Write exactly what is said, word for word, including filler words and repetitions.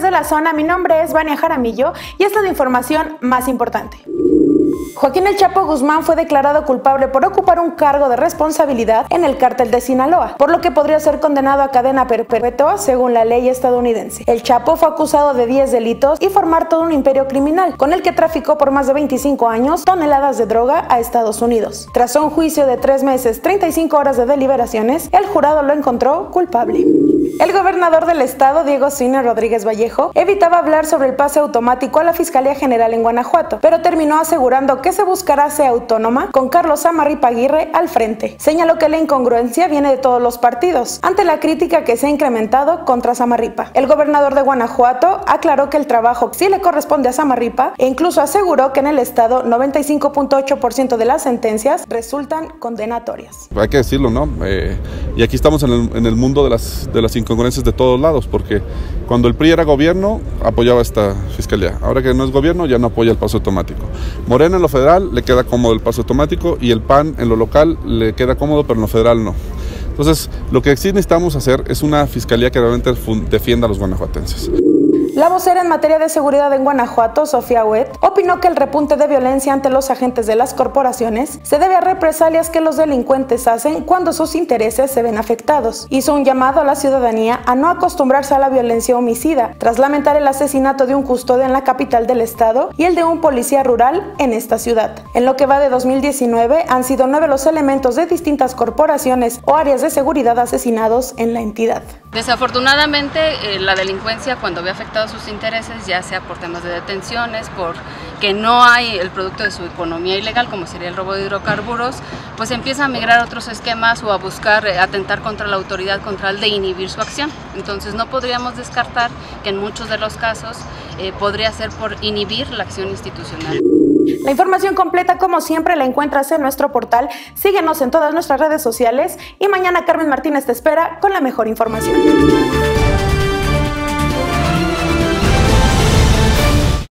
de la zona, mi nombre es Vania Jaramillo y esta es la información más importante. Joaquín El Chapo Guzmán fue declarado culpable por ocupar un cargo de responsabilidad en el cártel de Sinaloa, por lo que podría ser condenado a cadena perpetua según la ley estadounidense. El Chapo fue acusado de diez delitos y formar todo un imperio criminal, con el que traficó por más de veinticinco años toneladas de droga a Estados Unidos. Tras un juicio de tres meses, treinta y cinco horas de deliberaciones, el jurado lo encontró culpable. El gobernador del estado, Diego Sinue Rodríguez Vallejo, evitaba hablar sobre el pase automático a la Fiscalía General en Guanajuato, pero terminó asegurando que se buscará sea autónoma con Carlos Zamarripa Aguirre al frente. Señaló que la incongruencia viene de todos los partidos, ante la crítica que se ha incrementado contra Zamarripa. El gobernador de Guanajuato aclaró que el trabajo sí le corresponde a Zamarripa e incluso aseguró que en el estado noventa y cinco punto ocho por ciento de las sentencias resultan condenatorias. Hay que decirlo, ¿no? Eh, y aquí estamos en el, en el mundo de las, de las incongruencias de todos lados, porque cuando el P R I era gobierno apoyaba esta fiscalía, ahora que no es gobierno ya no apoya el paso automático. Morena en lo federal le queda cómodo el paso automático y el P A N en lo local le queda cómodo, pero en lo federal no. Entonces, lo que sí necesitamos hacer es una fiscalía que realmente defienda a los guanajuatenses. La vocera en materia de seguridad en Guanajuato, Sofía Huet, opinó que el repunte de violencia ante los agentes de las corporaciones se debe a represalias que los delincuentes hacen cuando sus intereses se ven afectados. Hizo un llamado a la ciudadanía a no acostumbrarse a la violencia homicida, tras lamentar el asesinato de un custodio en la capital del estado y el de un policía rural en esta ciudad. En lo que va de dos mil diecinueve, han sido nueve los elementos de distintas corporaciones o áreas de seguridad asesinados en la entidad. Desafortunadamente, eh, la delincuencia cuando ve afectado sus intereses, ya sea por temas de detenciones, por que no hay el producto de su economía ilegal, como sería el robo de hidrocarburos, pues empieza a migrar a otros esquemas o a buscar eh, atentar contra la autoridad con tal de inhibir su acción. Entonces no podríamos descartar que en muchos de los casos eh, podría ser por inhibir la acción institucional. La información completa, como siempre, la encuentras en nuestro portal. Síguenos en todas nuestras redes sociales y mañana Carmen Martínez te espera con la mejor información.